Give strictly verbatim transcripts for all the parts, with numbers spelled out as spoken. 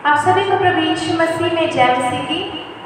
आप सभी को प्रभु यीशु मसीह में जय मसीह की।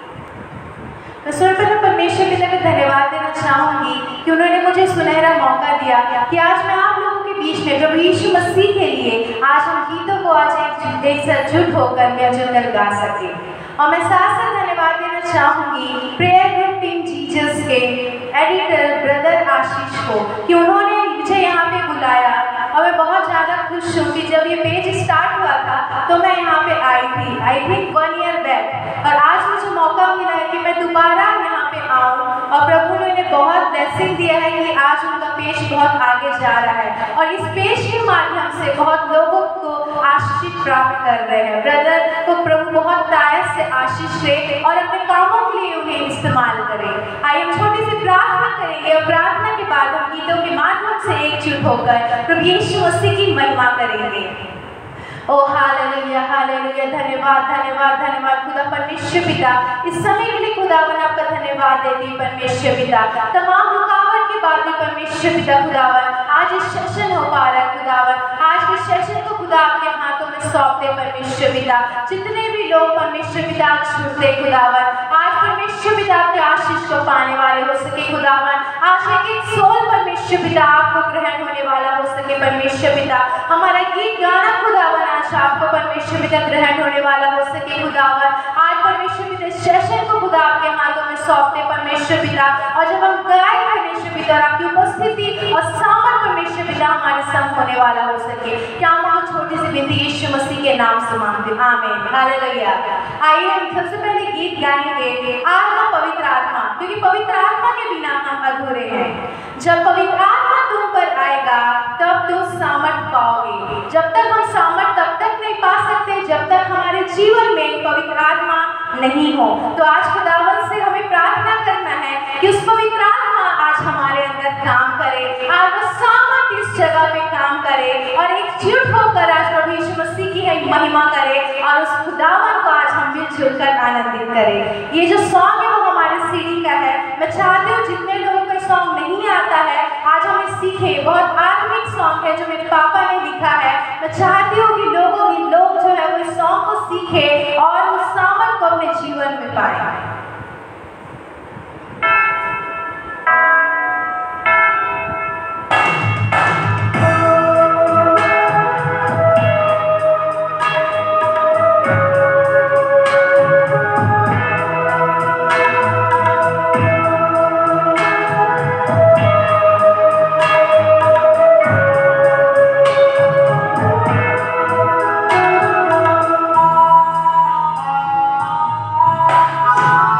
मैं सर्वप्रथम परमेश्वर पिता का धन्यवाद देना चाहूंगी कि उन्होंने मुझे सुनहरा मौका दिया कि आज मैं आप लोगों के बीच में प्रभु यीशु मसीह के लिए आज हम गीतों को आज एक एक एकजुट होकर मिलजुल कर गा सके। और मैं साथ साथ धन्यवाद देना चाहूंगी प्रेयर ग्रुप टीम जीसस के एडिटर ब्रदर आशीष को कि उन्होंने मुझे यहाँ पे बुलाया। और मैं बहुत ज़्यादा खुश हूँ कि जब ये पेज स्टार्ट हुआ था तो मैं यहाँ पे आई थी I think one year back, और आज मुझे मौका मिला है कि मैं दोबारा यहाँ पे आऊँ। और प्रभु ने उन्हें बहुत ब्लेसिंग दिया है कि आज उनका पेज बहुत आगे जा रहा है और इस पेज के माध्यम से बहुत लोगों को आशीष प्राप्त कर रहे हैं। ब्रदर को प्रभु बहुत तायत से आशीष दे और अपने कामों के लिए उन्हें इस्तेमाल करें। आइए हम छोटी सी प्रार्थना करेंगे और प्रार्थना के बाद हम गीतों के माध्यम से एकजुट होकर प्रभु यीशु मसीह की महिमा करेंगे। ओ हालेलुया हालेलुया, धन्यवाद धन्यवाद धन्यवाद खुदा परमेश्वर पिता, इस समय के लिए खुदावन आपका धन्यवाद देती परमेश्वर पिता। तमाम रुकावट के बाद भी परमेश्वर पिता खुदावन आज इस सेशन हो पा रहा है खुदावन, आज के सेशन को खुदा आपके हाथों में सौंपते परमेश्वर पिता। जितने भी लोग परमेश्वर पिता छूटते खुदावन, आज परमेश्वर पिता आपके आशीष को पाने वाले हो सके खुदावन। आज एक एक सोल परमेश्वर पिता आपको ग्रहण होने वाला हो सके परमेश्वर पिता। हमारा गीत गाना खुदावन आज आपको परमेश्वर पिता ग्रहण होने वाला हो सके खुदावन। आज परमेश्वर पिता सेशन को खुदा आपके हाथों में सौंपते परमेश्वर पिता। और जब हम गाए परमेश्वर पिता, आपकी उपस्थिति और सामर्थ परमेश्वर पिता हमारे संग होने वाला हो सके। क्या हम छोटी सी विनती यीशु मसीह के नाम से मांगते हैं, आमीन हालेलुया। आइए हम सबसे पहले गीत गाएंगे आत्मा पवित्र आत्मा, क्योंकि पवित्र आत्मा के बिना हम अधूरे हैं। जब पवित्र आत्मा तुम पर आएगा तब तुम सामर्थ पाओगे। जब तक हम सामर्थ तब तक नहीं पा सकते जब तक हमारे जीवन में पवित्र आत्मा नहीं हो। तो आज खुदावन से हमें प्रार्थना करना है कि उस पवित्र आत्मा आज हमारे अंदर काम करे, आज वो सामर्थ इस जगह पे काम करे और एकजुट होकर आज प्रभु यीशु मसीह की है महिमा करे और उस खुदावन को आज हम मिलजुल कर आनंदित करें। ये जो सॉन्ग है वो हमारे सीडी का है। मैं चाहती हूँ जितने लोगों को सॉन्ग नहीं आता है आज हम सीखे, बहुत आत्मिक सॉन्ग है जो मेरे पापा ने लिखा है। मैं चाहती हूँ कि लोगों लोग जो है वो इस सॉन्ग को सीखे और उस सामर्थ को अपने जीवन में पाए। Oh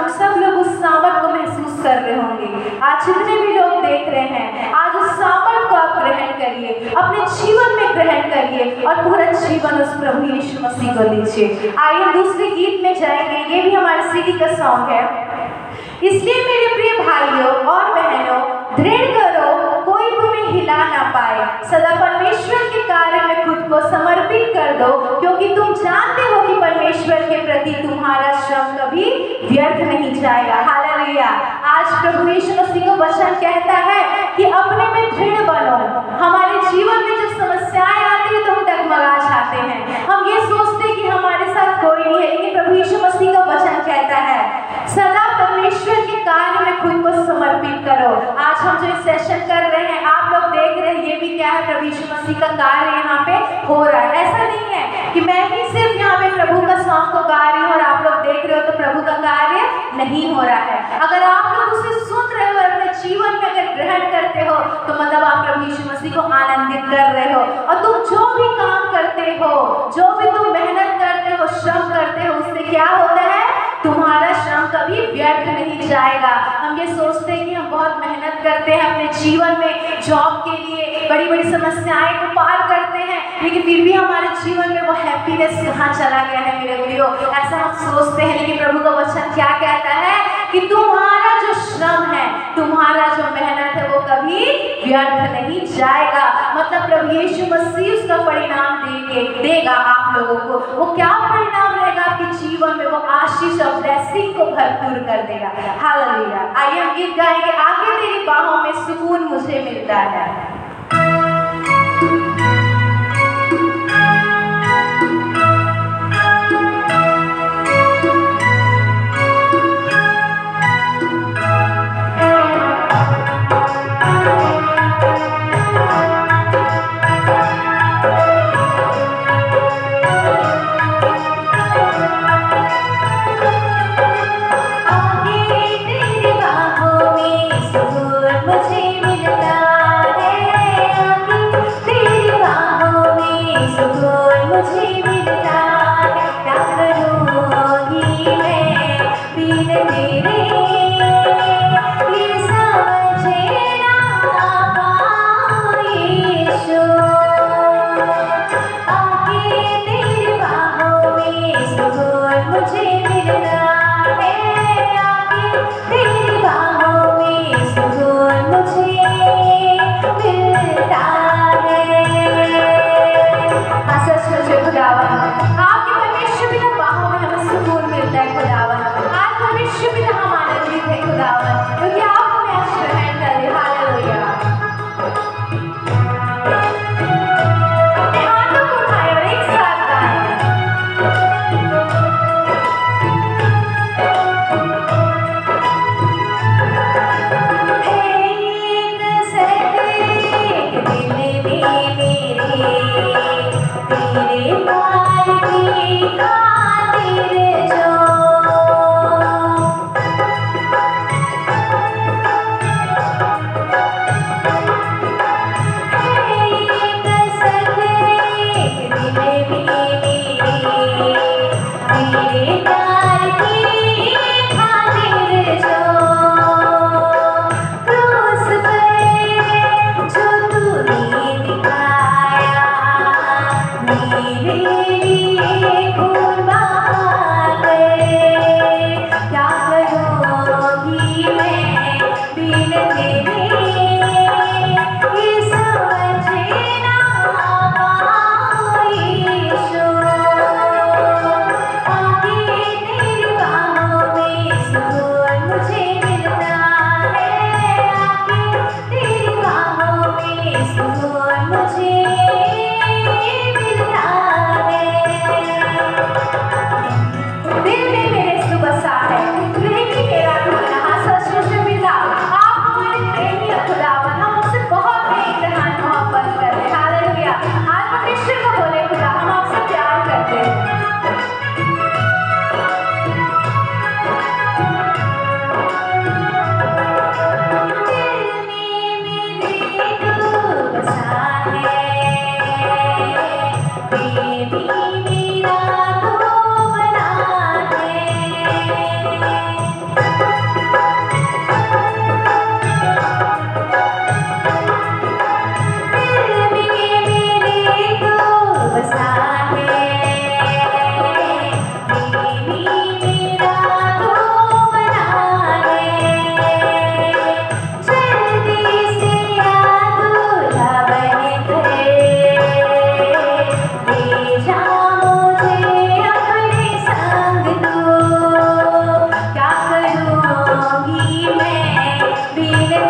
तुम सब लोग उस सामर्थ को महसूस कर रहे होंगे। आज जितने भी लोग देख रहे हैं, आज उस सामर्थ को आप ग्रहण करिए, अपने जीवन में ग्रहण करिए और पूरा जीवन उस प्रभु यीशु मसीह को दीजिए। आइए दूसरे गीत में जाएंगे, ये भी हमारे सीडी का सॉन्ग है। इसलिए मेरे प्रिय भाइयों और बहनों, दृढ़ करो, कोई तुम्हें हिला ना पाए। सदा परमेश्वर के कार्य में खुद को समर्पित कर दो, क्योंकि तुम जानते हो कि परमेश्वर के प्रति तुम्हारा श्रम कभी व्यर्थ नहीं जाएगा। हालेलुया। आज प्रभु यीशु मसीह का वचन कहता है कि अपने में दृढ़ बनो। हमारे जीवन में जब समस्याएं आती है तो हम डगमगा जाते हैं, हम ये सोचते हैं कि हमारे साथ कोई नहीं है, लेकिन प्रभु यीशु मसीह का वचन कहता है सदा परमेश्वर के कार्य में खुद को समर्पित करो। आज हम जो सेशन कर रहे हैं, आप लोग देख रहे हैं, ये भी क्या है, प्रभु यीशु मसीह का कार्य यहाँ पे हो रहा है। ऐसा नहीं है कि मैं ही सिर्फ यहाँ पे प्रभु का सॉन्ग को गा रही हूँ और आप लोग देख रहे हो तो प्रभु का कार्य नहीं हो रहा है। अगर आप लोग उसे सुन रहे हो और अपने जीवन में अगर ग्रहण करते हो तो मतलब आप प्रभु यीशु मसीह को आनंदित कर रहे हो। और तुम जो भी काम करते हो, जो भी तुम मेहनत करते हो, श्रम करते हो, उससे क्या होता है, तुम्हारा श्रम कभी व्यर्थ नहीं जाएगा। हम ये सोचते हैं कि हम बहुत मेहनत करते हैं अपने जीवन में, जॉब के लिए बड़ी बड़ी समस्याएं को पार करते हैं, लेकिन फिर भी हमारे जीवन में वो हैप्पीनेस कहाँ चला गया है मेरे प्रियो, ऐसा हम सोचते हैं। लेकिन प्रभु का वचन क्या कहता है कि तुम्हारा जो श्रम है, तुम्हारा जो मेहनत है, वो कभी व्यर्थ नहीं जाएगा। मतलब प्रभु यीशु मसीह उसका परिणाम देंगे देगा आप लोगों को। वो क्या परिणाम रहेगा आपके जीवन में, वो आशीष और ब्लेसिंग को भरपूर कर देगा। हालेलुया। आइए हम गीत गाएंगे, आगे तेरी बाहों में सुकून मुझे मिलता है।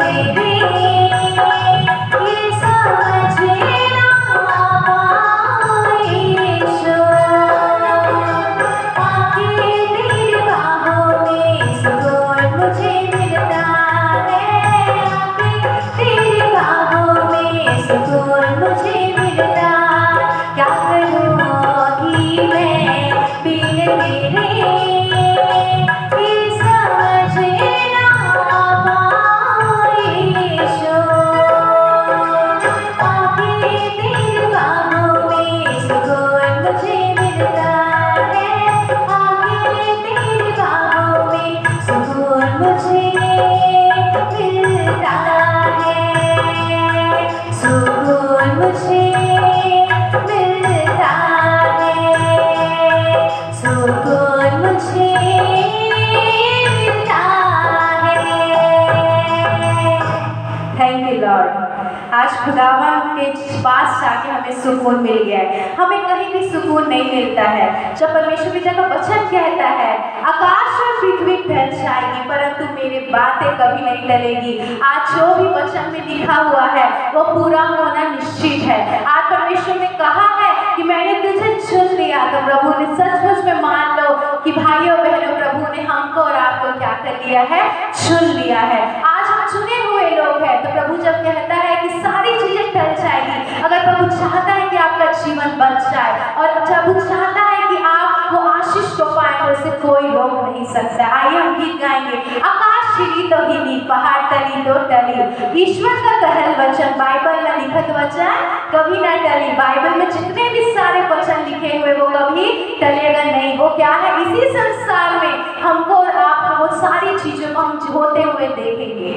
आज खुदावन के पास जाके हमें सुकून मिल गया है। हमें कहीं भी सुकून नहीं मिलता है। जब परमेश्वर पिता का वचन कहता है आकाश और पृथ्वी टल जाएगी परंतु मेरी बातें कभी नहीं टलेगी। आज जो भी वचन में लिखा हुआ है वो पूरा होना निश्चित है। आज परमेश्वर ने कहा है कि मैंने तुझे चुन लिया, तो प्रभु ने सचमुच में मान लो कि भाइयों बहनों प्रभु ने हमको और आपको क्या कर लिया है, चुन लिया है। आज हम चुने हुए लोग हैं। तो प्रभु जब कहता है कि सारी चीजें टल जाएगी, अगर प्रभु चाहता है कि आपका जीवन बच जाए और प्रभु चाहता है कि आप वो आशीष को पाए तो उसे कोई रोक नहीं सकता। आइए हम गीत गाएंगे। आकाश हिली तो हिली, पहाड़ टली तो टली, ईश्वर का कहल वचन, बाइबल में लिखित वचन कभी ना टली। बाइबल में जितने भी सारे वचन लिखे हुए वो कभी टलेगा नहीं। वो क्या है, इसी संसार में हमको और आपको वो सारी चीजों को हम होते हुए देखेंगे।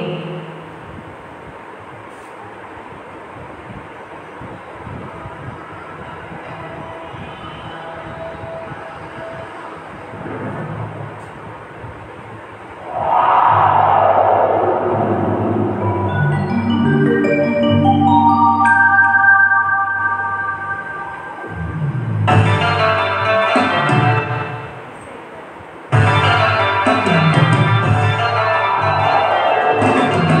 Thank you.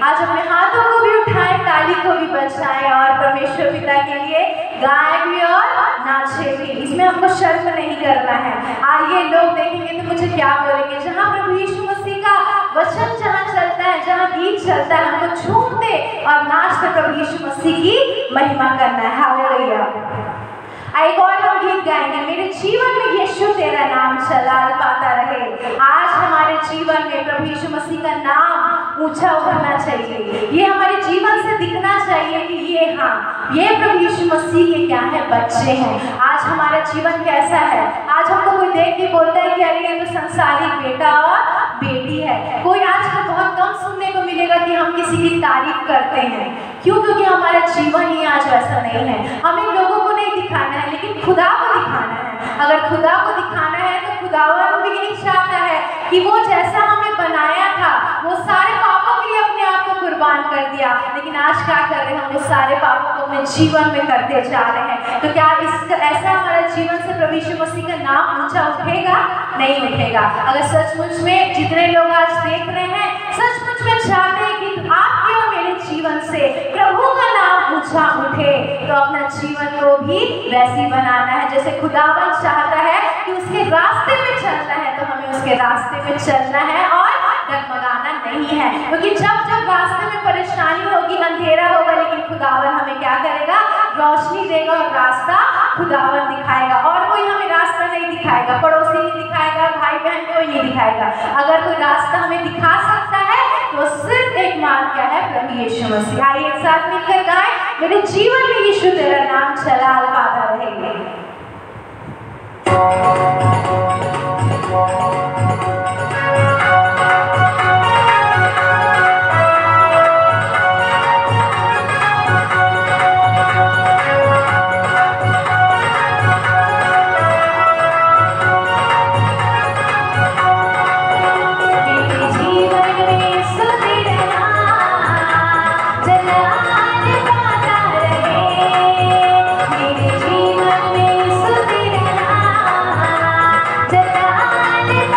आज अपने हाथों को भी उठाएं, ताली को भी बजाएं और परमेश्वर पिता के लिए गाएं भी और नाचे भी। इसमें हमको शर्म नहीं करना है। आइए, लोग देखेंगे तो मुझे क्या बोलेंगे। जहाँ प्रभु यीशु मसीह का वचन जहाँ चलता है, जहाँ गीत चलता है, हमको झूमते और नाचते प्रभु यीशु मसीह की महिमा करना है। हालेलुया। एक और हम गीत गाएंगे, मेरे जीवन में यीशु तेरा नाम चला पाता रहे। आज हमारे जीवन में प्रभु यीशु मसीह का नाम ऊंचा उठना चाहिए। ये हमारे जीवन से दिखना चाहिए कि ये हाँ ये प्रभु यीशु मसीह के क्या है, बच्चे हैं। आज हमारा जीवन कैसा है? आज हमको कोई देख के बोलता है कि अरे ये तो संसारिक बेटा और बेटी है। कोई आजकल बहुत कम सुनने को मिलेगा कि हम किसी की तारीफ करते हैं। क्यों? क्योंकि हमारा जीवन ही आज वैसा नहीं है। हमें लोगों को नहीं दिखाना है, लेकिन खुदा को दिखाना है। अगर खुदा को दिखाना है तो खुदावन भी यही चाहता है कि वो जैसा हमें बनाया था, वो सारे पापों के लिए अपने आप को कुर्बान कर दिया, लेकिन आज क्या कर रहे हैं? हम वो सारे पापों को अपने जीवन में करते जा रहे हैं। तो क्या इस ऐसा हमारा जीवन से प्रभु यीशु मसीह का नाम ऊंचा उठेगा? नहीं उठेगा। अगर सचमुच में जितने लोग आज देख रहे हैं सचमुच में चाहते हैं कि आपके और मेरे जीवन से प्रभु का नाम ऊंचा उठे, तो अपना जीवन को भी वैसी बनाना है जैसे खुदावन चाहता है कि उसके रास्ते में चलना है, तो हमें उसके रास्ते में चलना है और डगमगाना नहीं है। क्योंकि जब जब रास्ते में परेशानी होगी, अंधेरा होगा, लेकिन खुदावन हमें क्या करेगा? रोशनी देगा और रास्ता खुदावन दिखाएगा। और कोई हमें रास्ता नहीं दिखाएगा, पड़ोसी नहीं दिखाएगा, भाई बहन कोई नहीं दिखाएगा। अगर कोई रास्ता हमें दिखा सकता है तो सिर्फ एक मार्ग क्या है? प्रभु यीशु मसीह। आइए एक साथ मिलकर गाएं, मेरे जीवन में यीशु तेरा नाम चला पाता रहेगा। जीवन में सुधीर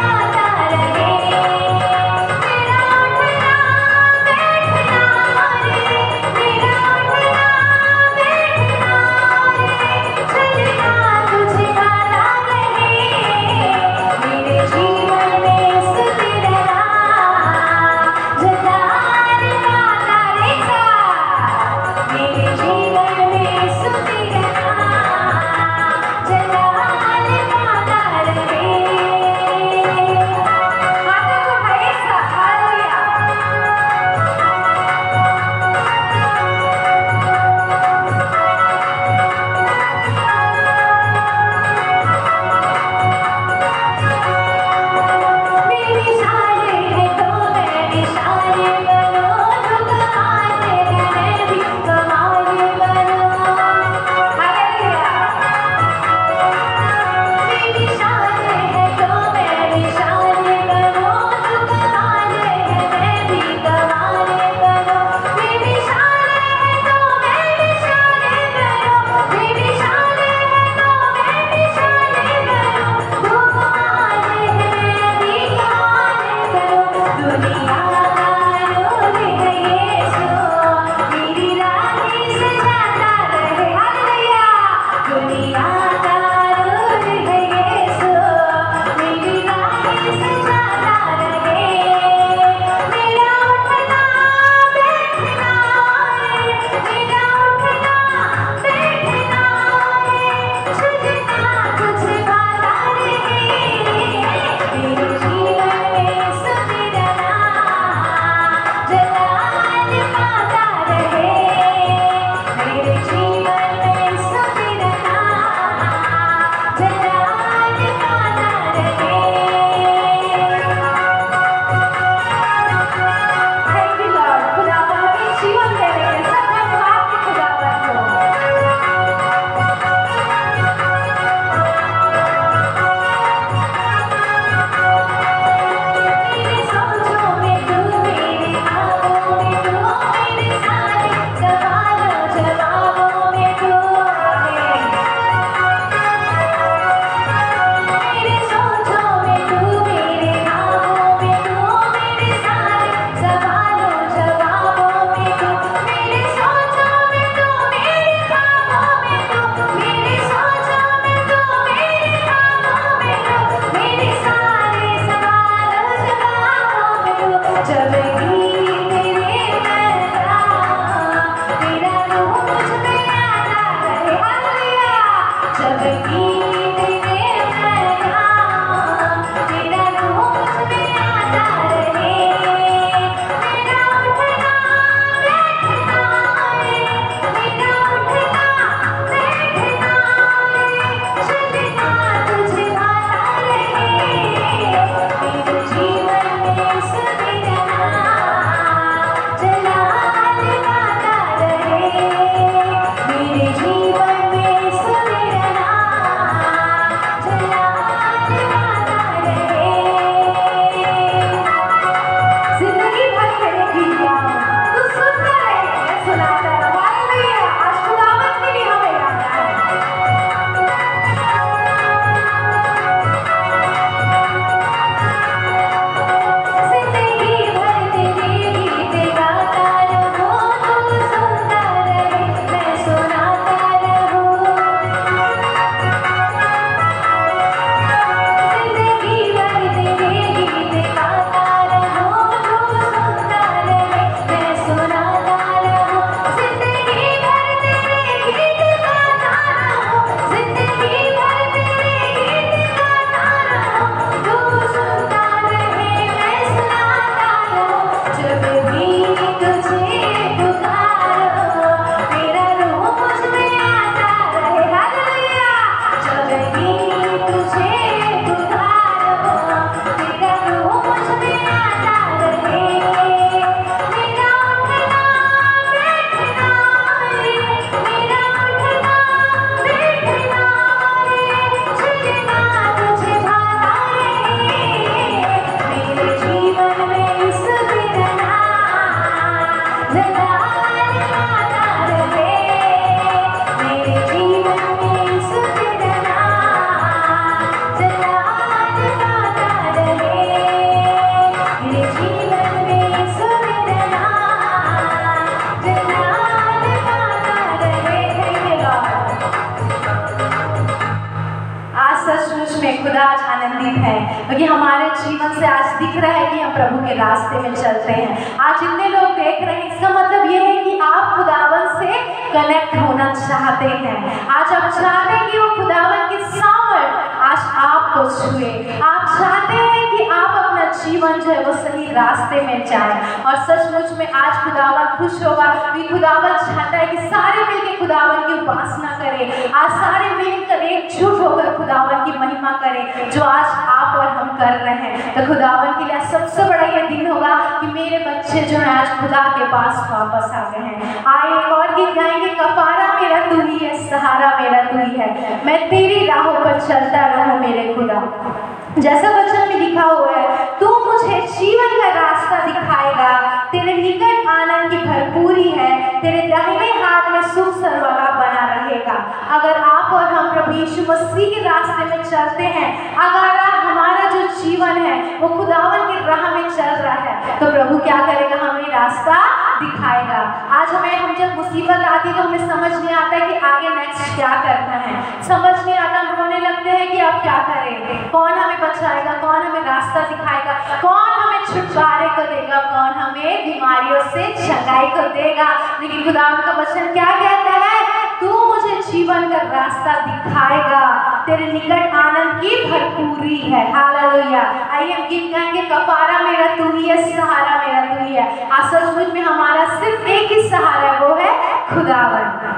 खुदा आज आनंदित है, क्योंकि हमारे जीवन से आज दिख रहा है कि हम प्रभु के रास्ते में चलते हैं। आज जितने लोग देख रहे हैं, इसका मतलब ये है कि आप खुदावन से कनेक्ट होना चाहते हैं। आज आप चाहते हैं कि वो खुदावन की सामर्थ आज आपको छुए। आप चाहते हैं कि आप अपना जीवन जो है वो सही रास्ते में जाए। और सचमुच में आज खुदावन खुश होगा, कि खुदावन चाहता है कि सारे मिलकर खुदावन की उपासना करें। आज सारे मिलकर एकजुट होकर खुदावन की महिमा करें, जो आज आप और हम कर रहे हैं। तो खुदावन के लिए सबसे बड़ा ये दिन होगा कि मेरे बच्चे जो है आज खुदा के पास वापस आ गए हैं। आए एक और गीत गाएंगे, कफारा मेरा तू ही है, सहारा मेरा तू ही है, मैं तेरी राहों पर चलता रहूं मेरे खुदा। जैसा वचन में लिखा हुआ है, तू मुझे जीवन का रास्ता दिखाएगा, तेरे निकट आनंद की भरपूरी है, तेरे दाहिने हाथ में सुख सर्वगा बना रहेगा। अगर आप और हम प्रभु यीशु मसीह के रास्ते में चलते हैं, अगर हमारा जो जीवन है वो खुदावन की राह में चल रहा है, तो प्रभु क्या करेगा, हमें रास्ता दिखाएगा। आज हमें हम जब मुसीबत आती है तो हमें समझ नहीं आता है कि आगे नेक्स्ट क्या करना है, समझ नहीं आता, हम रोने लगते हैं कि अब क्या करें, कौन हमें बचाएगा, कौन हमें रास्ता दिखाएगा, कौन हमें छुटकारे को देगा, कौन हमें बीमारियों से चंगाई को देगा। लेकिन खुदावन का वचन क्या कहता है, तू मुझे जीवन का रास्ता दिखाएगा, तेरे निकट आनंद की भरपूरी है। हालेलुया। आइए हम गीत गाएंगे, कफारा मेरा तू ही है, सहारा मेरा तू ही है। आज सचमुच में हमारा सिर्फ एक ही सहारा है, वो है खुदावन।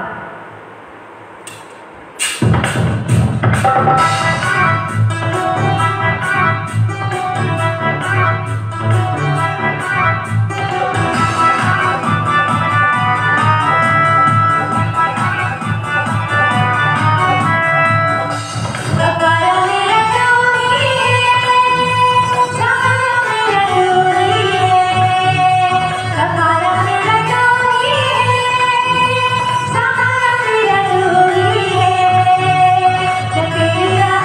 सहारा मेरा तू ही है, मैं तेरी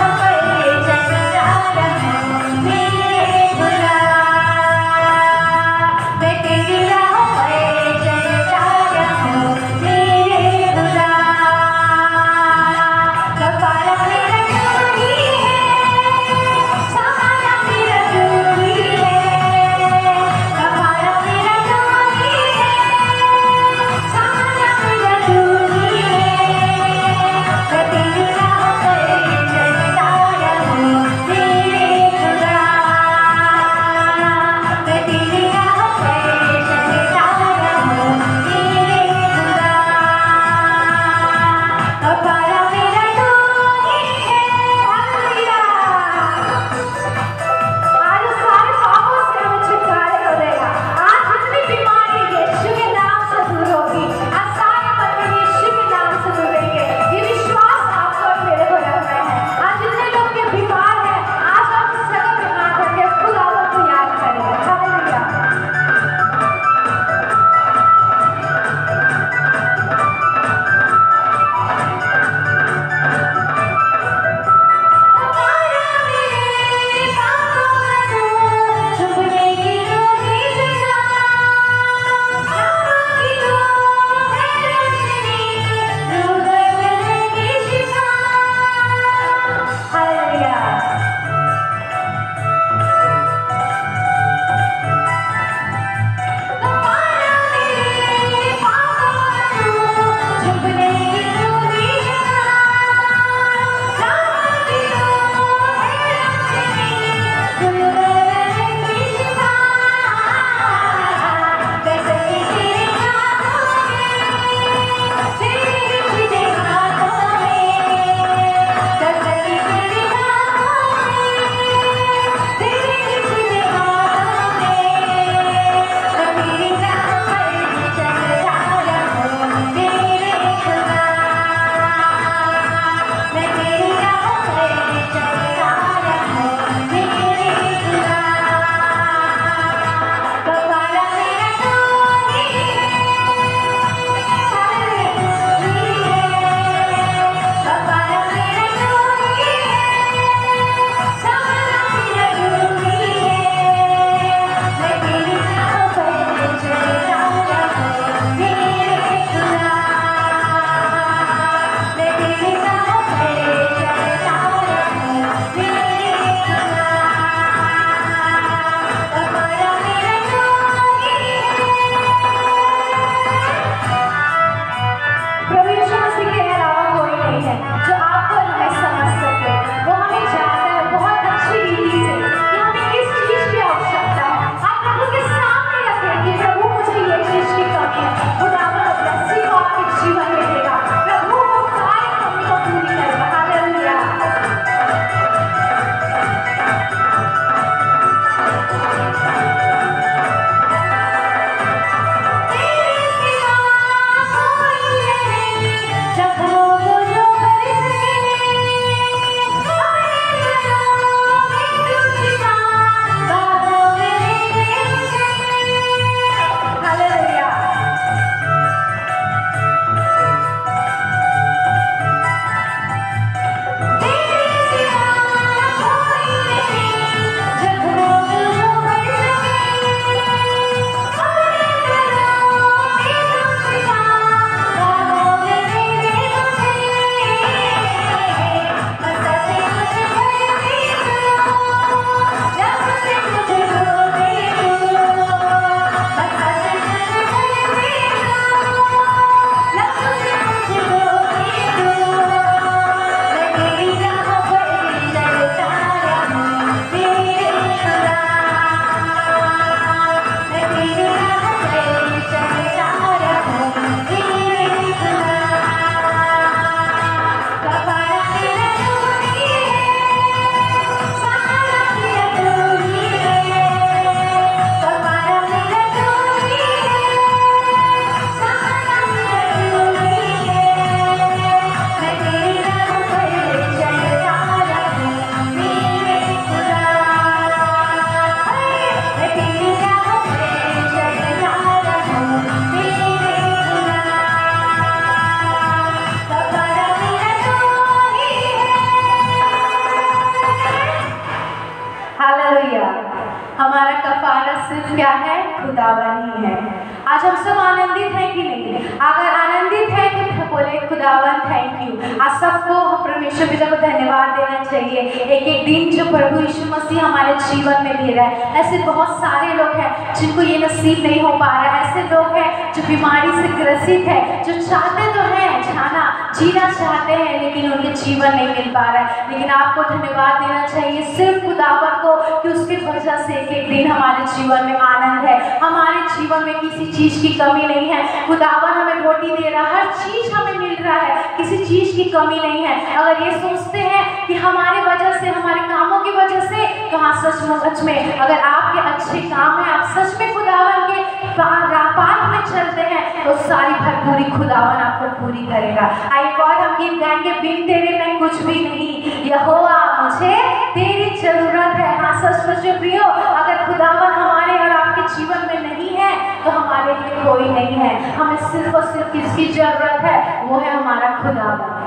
आनंदित हैं कि नहीं? अगर आनंदित है तो बोले खुदावन थैंक यू। आज सबको परमेश्वर पिता को धन्यवाद देना चाहिए। एक एक दिन जो प्रभु यीशु मसीह हमारे जीवन में दे रहा है। ऐसे बहुत सारे लोग हैं जिनको ये नसीब नहीं हो पा रहा है। ऐसे लोग हैं जो बीमारी से ग्रसित है, जो चाहते तो हैं जाना जीना चाहते हैं लेकिन उनके जीवन नहीं मिल पा रहा है। लेकिन आपको धन्यवाद देना चाहिए सिर्फ खुदावन को कि उसकी वजह से एक एक दिन हमारे जीवन में आनंद है, हमारे जीवन में किसी चीज की कमी नहीं है। खुदावन हमें रोटी दे रहा है, हर चीज हमें मिल रहा है, किसी चीज की कमी नहीं है। अगर ये सोचते हैं कि हमारे वजह से, हमारे कामों की वजह से, तो हाँ सचमुच में अगर आपके अच्छे काम है, आप सच में खुदावन के पाथ में चलते हैं तो सारी भरपूरी खुदावन आपको पूरी करेगा। आई गॉड हम गीत गाएंगे, बिन तेरे मैं कुछ भी नहीं, यहोवा मुझे तेरी जरूरत है। हाँ सचमुच प्रियो, अगर खुदावन हमारे और आपके जीवन में नहीं है तो हमारे लिए कोई नहीं है। हमें सिर्फ और सिर्फ किसकी जरूरत है? वो है हमारा खुदावन।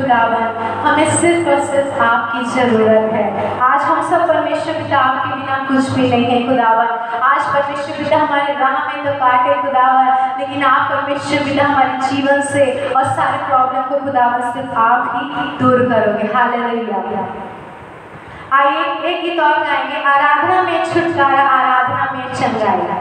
खुदावन, हमें सिर्फ और सिर्फ आपकी जरूरत है। आज हम सब परमेश्वर पिता आपके बिना कुछ भी नहीं है खुदावन। आज परमेश्वर पिता हमारे राह में तो काटे खुदावन, लेकिन आप परमेश्वर पिता हमारे जीवन से और सारे प्रॉब्लम को खुदावन सिर्फ आप ही दूर करोगे। हालेलुया। आइए एक गीत और गाएंगे, आराधना में छुटकारा, आराधना में चंगाई।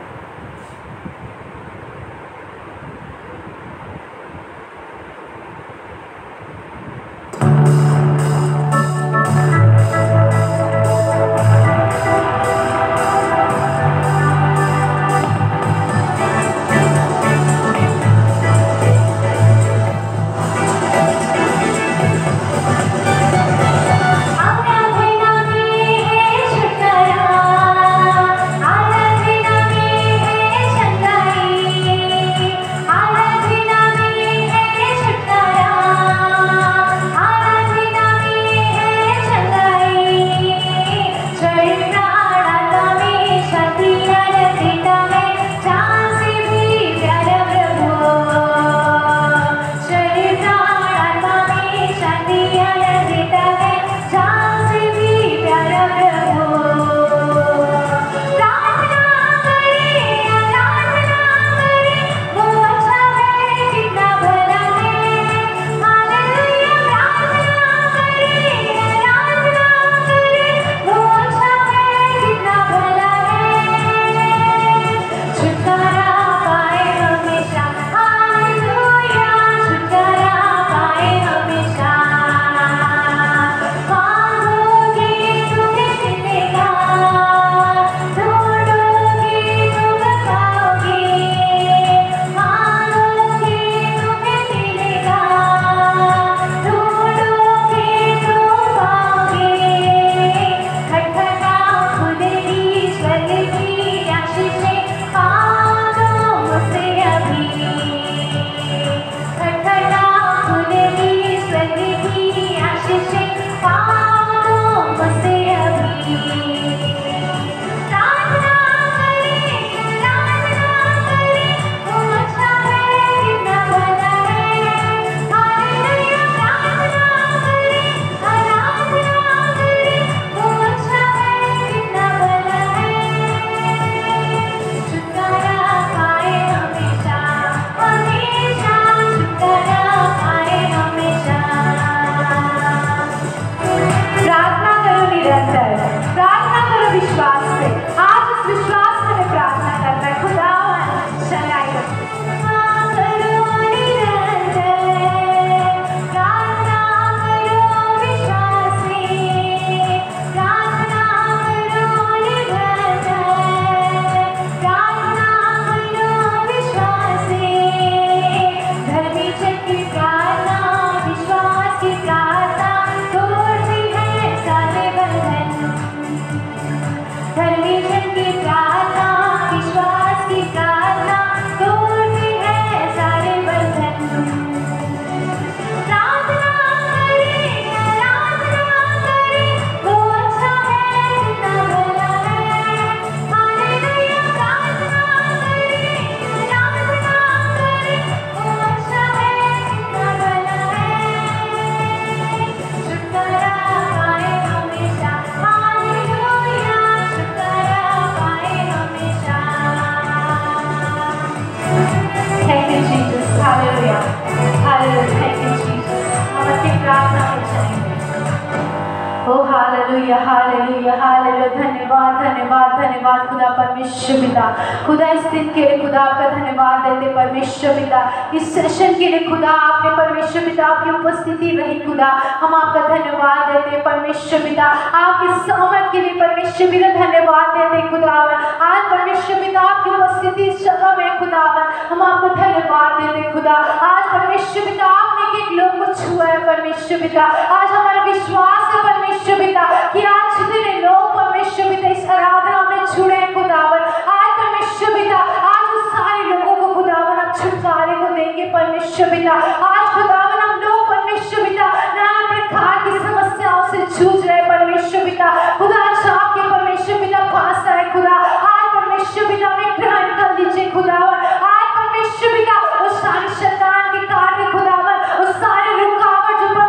Hallelujah hallelujah hallelujah. धन्यवाद धन्यवाद धन्यवाद खुदा परमेश्वर पिता। खुदा इस दिन के लिए खुदा आपका धन्यवाद देते परमेश्वर पिता। इस सेशन के लिए खुदा आपने परमेश्वर पिता आपकी उपस्थिति रही खुदा, हम आपका धन्यवाद देते परमेश्वर पिता। आपकी सहमत के लिए परमेश्वर पिता धन्यवाद देते खुदावन। आज परमेश्वर पिता आपकी उपस्थिति इस जगह में खुदावन, हम आपको धन्यवाद देते खुदा। आज परमेश्वर पिता आपने एक लोग को छुआ है परमेश्वर पिता। आज हमारा विश्वास है परमेश्वर पिता कि आज जितने लोग परमेश्वर पिता इस आराधना में जुड़े हैं खुदावन, आज परमेश्वर पिता आज उस सारे लोगों को खुदावन आप छुटकारे को देंगे परमेश्वर पिता। आज खुदावन हम लोग परमेश्वर पिता नाना प्रकार की समस्याओं से जूझ रहे परमेश्वर पिता। खुदा आज आपके परमेश्वर पिता पास आए खुदा। आज परमेश्वर पिता में ग्रहण कर लीजिए खुदावन। आज परमेश्वर पिता उस सारे शैतान के कार्य खुदावन, उस सारे रुकावट जो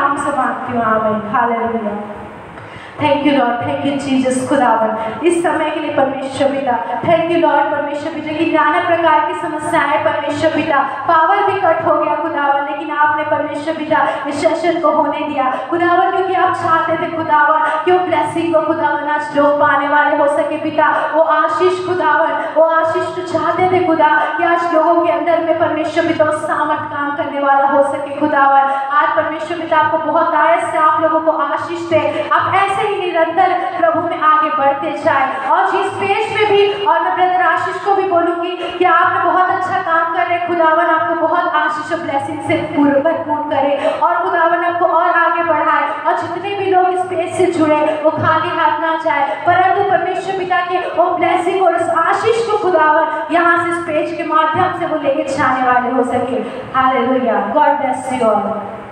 नाम से मांगती हूँ, आमीन। Hallelujah. Thank you Lord, thank you Jesus खुदावन, इस समय के लिए परमेश्वर पिता। थैंक यू लॉर्ड परमेश्वर पिता कि नाना प्रकार की समस्याएं परमेश्वर पिता, पावर भी कट हो गया खुदावन, लेकिन आपने परमेश्वर पिता इस सेशन को होने दिया खुदावन, क्योंकि आप चाहते थे खुदावन कि वो ब्लेसिंग को खुदावन आज लोग पाने वाले हो सके पिता। वो आशीष खुदावन, वो आशीष तो चाहते थे खुदा कि आज लोगों के अंदर में परमेश्वर पिता उस सामर्थ काम करने वाला हो सके खुदावन। आज परमेश्वर पिता आपको बहुत आयत से आप लोगों को आशीष दे, आप ऐसे ही निरंतर प्रभु में आगे बढ़ते जाए। और जिस पेज में भी, और मैं ब्रदर आशीष को भी बोलूंगी कि आपने बहुत अच्छा काम कर रहे खुदावन, आपको बहुत आशीष और ब्लेसिंग से पूर्ण भरपूर करे और खुदावन आपको और आगे बढ़ाए। और जितने भी लोग इस पेज से जुड़े वो खाली हाथ ना जाए, परंतु परमेश्वर पिता के वो ब्लेसिंग और उस आशीष को खुदावन यहाँ से इस पेज के माध्यम से वो लेके जाने वाले हो सके। Hallelujah. God bless you all.